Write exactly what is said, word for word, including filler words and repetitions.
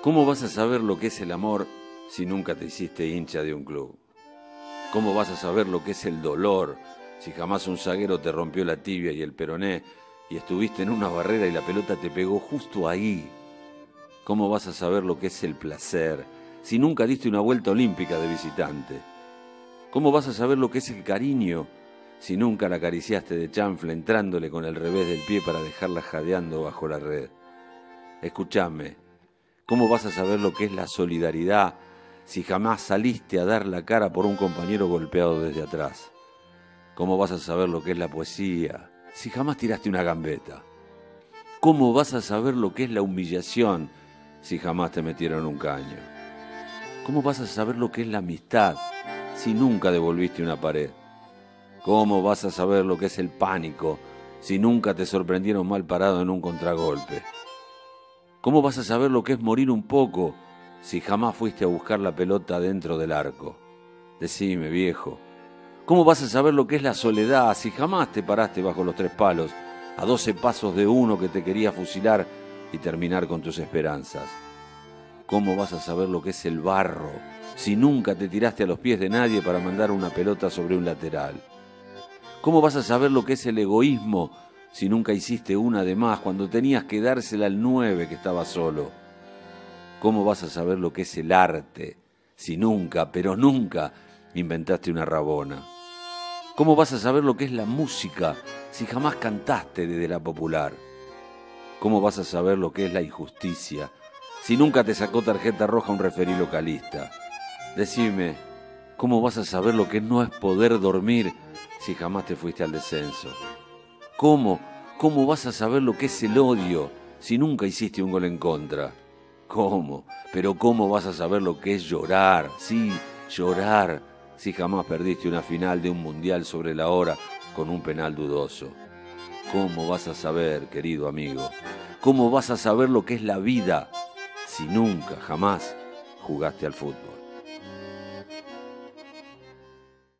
¿Cómo vas a saber lo que es el amor si nunca te hiciste hincha de un club? ¿Cómo vas a saber lo que es el dolor si jamás un zaguero te rompió la tibia y el peroné y estuviste en una barrera y la pelota te pegó justo ahí? ¿Cómo vas a saber lo que es el placer si nunca diste una vuelta olímpica de visitante? ¿Cómo vas a saber lo que es el cariño si nunca la acariciaste de chanfle entrándole con el revés del pie para dejarla jadeando bajo la red? Escúchame, ¿cómo vas a saber lo que es la solidaridad si jamás saliste a dar la cara por un compañero golpeado desde atrás? ¿Cómo vas a saber lo que es la poesía si jamás tiraste una gambeta? ¿Cómo vas a saber lo que es la humillación si jamás te metieron un caño? ¿Cómo vas a saber lo que es la amistad si nunca devolviste una pared? ¿Cómo vas a saber lo que es el pánico si nunca te sorprendieron mal parado en un contragolpe? ¿Cómo vas a saber lo que es morir un poco si jamás fuiste a buscar la pelota dentro del arco? Decime, viejo, ¿cómo vas a saber lo que es la soledad si jamás te paraste bajo los tres palos a doce pasos de uno que te quería fusilar y terminar con tus esperanzas? ¿Cómo vas a saber lo que es el barro si nunca te tiraste a los pies de nadie para mandar una pelota sobre un lateral? ¿Cómo vas a saber lo que es el egoísmo si nunca hiciste una de más cuando tenías que dársela al nueve que estaba solo? ¿Cómo vas a saber lo que es el arte si nunca, pero nunca, inventaste una rabona? ¿Cómo vas a saber lo que es la música si jamás cantaste desde la popular? ¿Cómo vas a saber lo que es la injusticia si nunca te sacó tarjeta roja un referí localista? Decime, ¿cómo vas a saber lo que no es poder dormir si jamás te fuiste al descenso? ¿Cómo, cómo vas a saber lo que es el odio si nunca hiciste un gol en contra? ¿Cómo? Pero ¿cómo vas a saber lo que es llorar? Sí, llorar si jamás perdiste una final de un mundial sobre la hora con un penal dudoso. ¿Cómo vas a saber, querido amigo? ¿Cómo vas a saber lo que es la vida si nunca, jamás jugaste al fútbol?